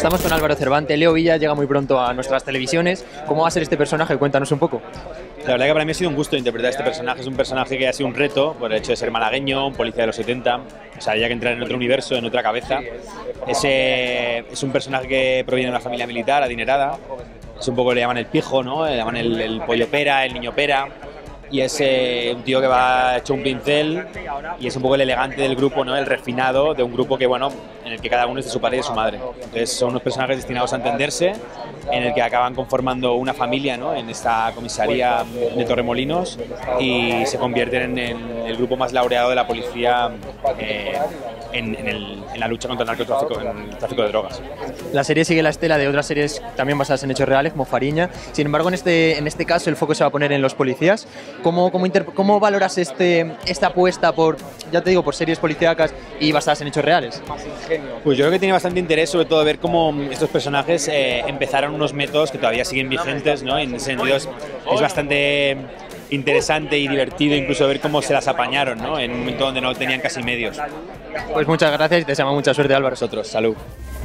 Estamos con Álvaro Cervantes. Leo Villa llega muy pronto a nuestras televisiones. ¿Cómo va a ser este personaje? Cuéntanos un poco. La verdad que para mí ha sido un gusto interpretar este personaje. Es un personaje que ha sido un reto por el hecho de ser malagueño, un policía de los 70. O sea, había que entrar en otro universo, en otra cabeza. Es un personaje que proviene de una familia militar adinerada. Es un poco, le llaman el pijo, ¿no? Le llaman el pollo pera, el niño pera. Y es un tío que va hecho un pincel y es un poco el elegante del grupo, ¿no? El refinado de un grupo que, bueno, en el que cada uno es de su padre y de su madre. Entonces son unos personajes destinados a entenderse, en el que acaban conformando una familia, ¿no? En esta comisaría de Torremolinos y se convierten en el grupo más laureado de la policía en la lucha contra el narcotráfico, en el tráfico de drogas. La serie sigue la estela de otras series también basadas en hechos reales, como Fariña. Sin embargo, en este caso el foco se va a poner en los policías. ¿Cómo valoras esta apuesta por, ya te digo, por series policíacas y basadas en hechos reales? Pues yo creo que tiene bastante interés, sobre todo ver cómo estos personajes empezaron unos métodos que todavía siguen vigentes, ¿no? En ese sentido es bastante interesante y divertido incluso ver cómo se las apañaron, ¿no? En un momento donde no tenían casi medios. Pues muchas gracias y te deseamos mucha suerte, Álvaro. Nosotros, salud.